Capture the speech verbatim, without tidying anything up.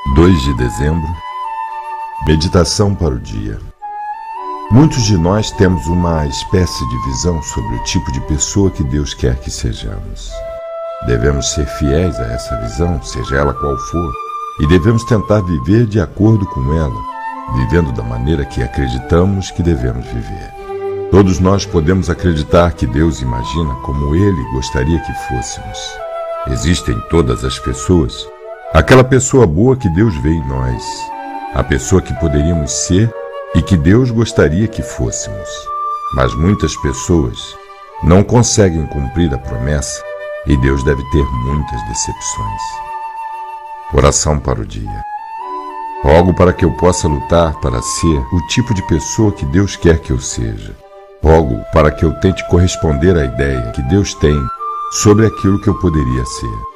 dois de dezembro. Meditação para o dia. Muitos de nós temos uma espécie de visão sobre o tipo de pessoa que Deus quer que sejamos. Devemos ser fiéis a essa visão, seja ela qual for, e devemos tentar viver de acordo com ela, vivendo da maneira que acreditamos que devemos viver. Todos nós podemos acreditar que Deus imagina como Ele gostaria que fôssemos. Existe em todas as pessoas aquela pessoa boa que Deus vê em nós, a pessoa que poderíamos ser e que Deus gostaria que fôssemos. Mas muitas pessoas não conseguem cumprir a promessa e Deus deve ter muitas decepções. Oração para o dia. Rogo para que eu possa lutar para ser o tipo de pessoa que Deus quer que eu seja. Rogo para que eu tente corresponder à ideia que Deus tem sobre aquilo que eu poderia ser.